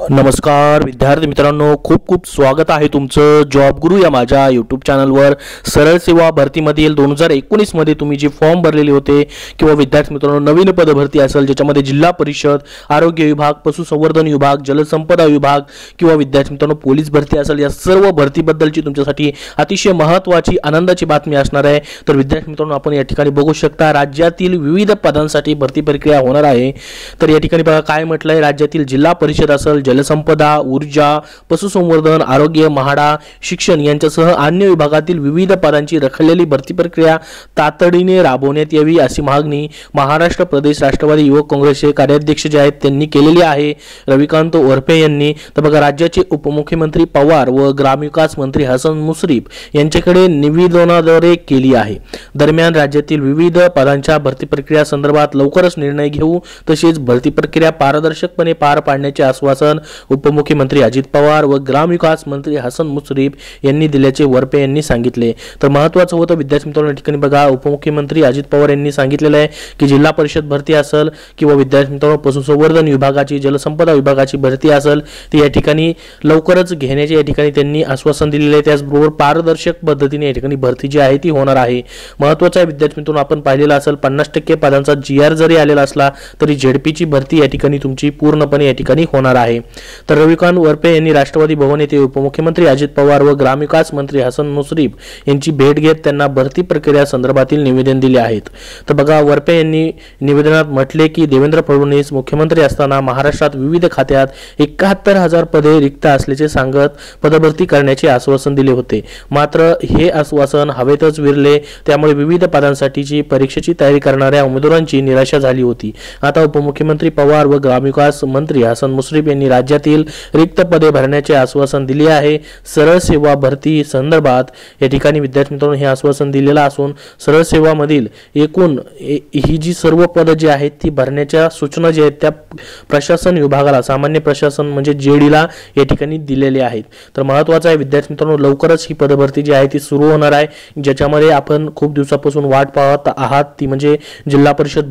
नमस्कार विद्यार्थी मित्रांनो, खूप खूप स्वागत आहे तुमचं जॉब गुरु या माझ्या यूट्यूब चॅनलवर। सरळ सेवा भरतीमधील 2019 मध्ये तुम्ही जे फॉर्म भरलेले होते किंवा विद्यार्थी मित्रांनो नवीन पदभरती असेल ज्याच्यामध्ये जिल्हा परिषद, आरोग्य विभाग, पशुसंवर्धन विभाग, जलसंपदा विभाग किंवा विद्यार्थी मित्रांनो पोलीस भरती असेल, या सर्व भरतीबद्दलची तुमच्यासाठी अतिशय महत्त्वाची आनंदाची बातमी असणार आहे। तर विद्यार्थी मित्रांनो आपण या ठिकाणी बघू शकता राज्यातील विविध पदांसाठी भरती प्रक्रिया होणार आहे। तर या ठिकाणी बघा काय म्हटलंय, राज्यातील जिल्हा परिषद असेल, जलसंपदा, ऊर्जा, पशुसंवर्धन, आरोग्य, म्हाडा, शिक्षण यांच्यासह अन्य विभागातील विविध पदांची रखडलेली भरती प्रक्रिया तातडीने राबवण्यात यावी अशी मागणी महाराष्ट्र प्रदेश राष्ट्रवादी युवक काँग्रेसचे कार्याध्यक्ष जे आहेत त्यांनी केलेली आहे, रविकांत ओरपे यांनी। तर बघा राज्याचे उपमुख्यमंत्री पवार व ग्रामविकास मंत्री हसन मुश्रीफ यांच्याकडे निवेदनाद्वारे केली आहे। दरम्यान राज्यातील विविध पदांच्या भरती प्रक्रिया संदर्भात लवकरच निर्णय घेऊ, तसेच भरती प्रक्रिया पारदर्शकपणे पार पाडण्याचे आश्वासन उपमुख्यमंत्री अजित पवार व ग्रामविकास मंत्री हसन मुश्रीफ यांनी दिल्याचे वरपे यांनी सांगितले। तर महत्त्वाचं होतं विद्यार्थी मित्रांनो, या ठिकाणी बघा उपमुख्यमंत्री अजित पवार यांनी सांगितलेलं आहे की जिल्हा परिषद भरती असेल किंवा विद्यार्थी मित्रांनो पशुसंवर्धन विभागाची, जलसंपदा विभागाची भरती असेल ती या ठिकाणी लवकरच घेण्याचे या ठिकाणी त्यांनी आश्वासन दिलेले आहे। त्याचबरोबर पारदर्शक पद्धतीने या ठिकाणी भरती जी आहे ती होणार आहे। महत्त्वाचं आहे विद्यार्थी मित्रांनो, आपण पाहिलेलं असेल 50% पदांचा GR जरी आलेला असला तरी झेडपीची भरती या ठिकाणी तुमची पूर्णपणे या ठिकाणी होणार आहे। तर रविकांत ओरपे यांनी राष्ट्रवादी भवन येथे उपमुख्यमंत्री अजित पवार व ग्रामविकास मंत्री हसन मुश्रीफ यांची भेट घेत त्यांना भरती प्रक्रिया संदर्भातील निवेदन दिले आहेत। तर बघा वरपे यांनी निवेदनात म्हटले की देवेंद्र फडणवीस मुख्यमंत्री असताना महाराष्ट्रात विविध खात्यात 71,000 पदे रिक्त असल्याचे सांगत पदभरती करण्याचे आश्वासन दिले होते, मात्र हे आश्वासन हवेतच विरले, त्यामुळे विविध पदांसाठीची परीक्षेची तयारी करणाऱ्या उमेदवारांची निराशा झाली होती। आता उपमुख्यमंत्री पवार व ग्रामविकास मंत्री हसन मुश्रीफ यांनी राज्यातील रिक्त पदे भरण्याचे आश्वासन दिले आहे। सरळ सेवा भरती संदर्भात या ठिकाणी विद्यार्थी मित्रांनो हे आश्वासन दिलेलं असून सरळ सेवा मधील एकूण ही जी सर्व पदे जी आहेत ती भरण्याच्या सूचना जे आहेत त्या प्रशासन विभागाला, सामान्य प्रशासन म्हणजे जेडीला या ठिकाणी दिलेले आहेत। तर महत्त्वाचं आहे विद्यार्थी मित्रांनो लवकरच ही पदभरती जी आहे ती सुरू होणार आहे, ज्याच्यामध्ये आपण खूप दिवसापासून वाट पाहत आहात ती म्हणजे जिल्हा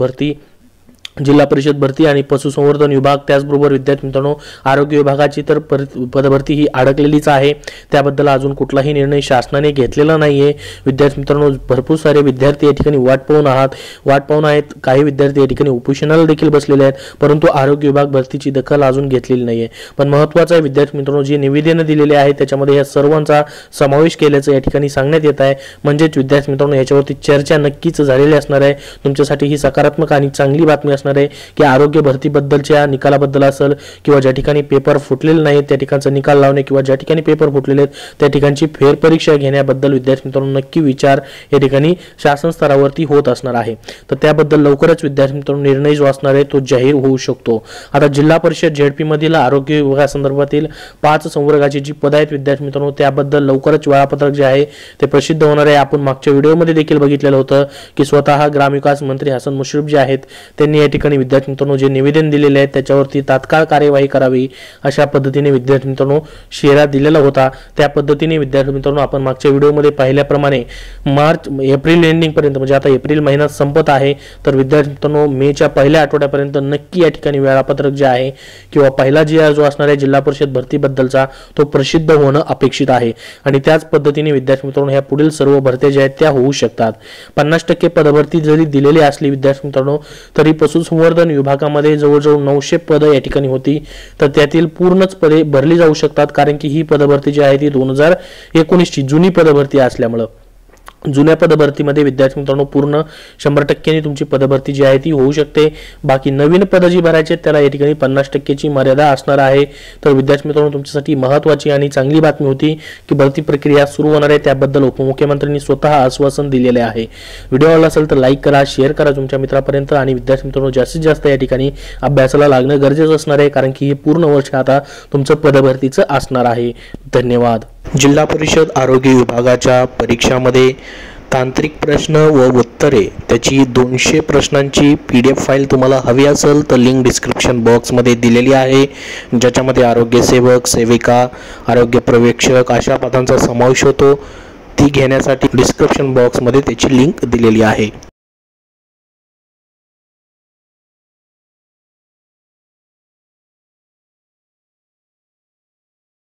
परिषद भरती आणि पशुसंवर्धन विभाग, त्याचबरोबर विद्यार्थी मित्रांनो आरोग्य विभागाची तर पदभरती ही अडकलेलीच आहे। त्याबद्दल अजून कुठलाही निर्णय शासनाने घेतलेला नाहीये। विद्यार्थी मित्रांनो भरपूर सारे विद्यार्थी या ठिकाणी वाट पाहून आहेत। काही विद्यार्थी या ठिकाणी उपोषणाला देखील बसलेले आहेत, परंतु आरोग्य विभाग भरतीची दखल अजून घेतलेली नाहीये। पण महत्त्वाचं आहे विद्यार्थी मित्रांनो जे निवेदन दिलेले आहेत त्याच्यामध्ये या सर्वांचा समावेश केल्याचं या ठिकाणी सांगण्यात येत आहे। म्हणजेच विद्यार्थी मित्रांनो याच्यावरती चर्चा नक्कीच झालेली असणार आहे। तुमच्यासाठी ही सकारात्मक आणि चांगली बातमी की आरोग्य भरतीबद्दलच्या निकालाबद्दल असेल किंवा ज्या ठिकाणी पेपर फुटलेले नाहीत त्या ठिकाणचा निकाल लावणे किंवा ज्या ठिकाणी पेपर फुटलेले आहेत त्या ठिकाणची फेरपरीक्षा घेण्याबद्दल विद्यार्थी मित्रांनो नक्की विचार या ठिकाणी शासन स्तरावरती होत असणार आहे। तर त्याबद्दल लवकरच विद्यार्थी मित्रांनो निर्णय जो असणार आहे तो जाहीर होऊ शकतो। आता जिल्हा परिषद झेडपी मधील आरोग्य विभागासंदर्भातील 5 संवर्गाची जी पदे आहेत विद्यार्थी मित्रांनो त्याबद्दल लवकरच वेळापत्रक जे आहे ते प्रसिद्ध होणार आहे। आपण मागच्या व्हिडिओमध्ये देखील बघितलेलं होतं की स्वतः ग्रामविकास मंत्री हसन मुश्रीफ जे आहेत त्यांनी या ठिकाणी विद्यार्थी मित्रांनो जे निवेदन दिलेले आहे त्याच्यावरती तात्काळ कार्यवाही करावी अशा पद्धतीने विद्यार्थी मित्रांनो शेरा दिलेला होता। त्या पद्धतीने विद्यार्थी मित्रांनो आपण मागच्या व्हिडिओमध्ये पाहिल्याप्रमाणे एप्रिल एंडिंग पर्यंत म्हणजे आता एप्रिल महिना संपत आहे, तर विद्यार्थी मित्रांनो मेच्या पहिल्या आठवड्यापर्यंत नक्की या ठिकाणी वेळापत्रक जे आहे किंवा पहिला GR जो असणार आहे जिल्हा परिषद भरतीबद्दलचा तो प्रसिद्ध होणं अपेक्षित आहे। आणि त्याच पद्धतीने विद्यार्थी मित्रांनो ह्या पुढील सर्व भरत्या ज्या आहेत त्या होऊ शकतात। 50% पदभरती जरी दिलेली असली विद्यार्थी मित्रांनो तरी पशुसंवर्धन विभागामध्ये जवळजवळ 900 पदे या ठिकाणी होती, तर त्यातील पूर्णच पदे भरली जाऊ शकतात, कारण की ही पदभरती जी आहे ती 2019 ची जुनी पदभरती असल्यामुळे जुन्या पदभरतीमध्ये विद्यार्थी मित्रांनो पूर्ण 100% तुमची पदभरती जी आहे ती होऊ शकते। बाकी नवीन पद जी भरायचे त्याला या ठिकाणी 50% मर्यादा असणार आहे। तर विद्यार्थी मित्रांनो तुमच्यासाठी महत्त्वाची आणि चांगली बातमी होती की भरती प्रक्रिया सुरू होणार आहे, त्याबद्दल उपमुख्यमंत्र्यांनी स्वतः आश्वासन दिलेले आहे। व्हिडिओ आवडला असेल तर लाईक करा, शेअर करा तुमच्या मित्रांपर्यंत आणि विद्यार्थी मित्रांनो जास्तीत जास्त या ठिकाणी अभ्यासाला लागणं गरजेचं असणार आहे, कारण की हे पूर्ण वर्ष आता तुमचं पदभरतीचं असणार आहे। धन्यवाद। जिल्हा परिषद आरोग्य विभागाच्या परीक्षामध्ये तांत्रिक प्रश्न व उत्तरे त्याची 200 प्रश्नांची PDF फाईल तुम्हाला हवी असेल तर लिंक डिस्क्रिप्शन बॉक्समध्ये दिलेली आहे, ज्याच्यामध्ये आरोग्य सेवक, सेविका, आरोग्य पर्यवेक्षक अशा पदांचा समावेश होतो। ती घेण्यासाठी डिस्क्रिप्शन बॉक्समध्ये त्याची लिंक दिलेली आहे।